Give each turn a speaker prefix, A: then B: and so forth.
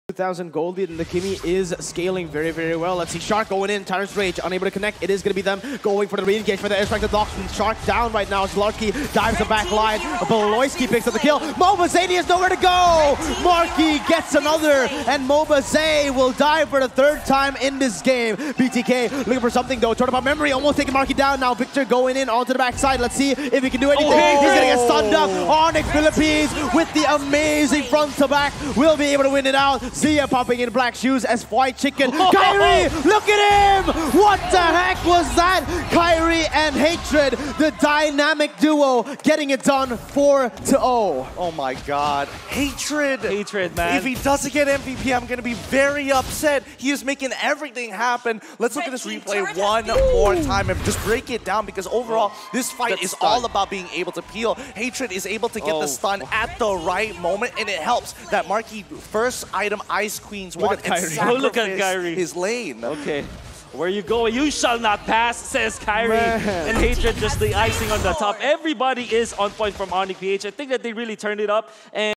A: 2,000 gold lead, and the Kimi is scaling very, very well. Let's see Shark going in, Tyrant's Rage, unable to connect. It is going to be them going for the re-engage for the airstrike. The Docksman. Shark down right now. Zlarski dives the back line. Beloyski picks up the kill. Mobazay has nowhere to go. Marky gets another, and Mobazay will die for the third time in this game. BTK looking for something though. Turn up memory, almost taking Marky down now. Victor going in onto the backside. Let's see if he can do anything. He's going to get stunned up. Onyx Philippines with the amazing front to back will be able to win it out. Zia popping in black shoes as White Chicken. Kyrie, look at him! What the heck was that? Kyrie and Hatred, the dynamic duo, getting it done 4-0.
B: Oh my god. Hatred,
C: man.
B: If he doesn't get MVP, I'm going to be very upset. He is making everything happen. Let's look at this replay one more time and just break it down, because overall, this fight is all about being able to peel. Hatred is able to get the stun at the right moment, and it helps that Marky first item Ice Queen's one and sacrifice his lane.
C: Okay. Where you go, you shall not pass, says Kyrie. And Hatred just the icing on the top. Everybody is on point from Onyx PH. I think that they really turned it up. And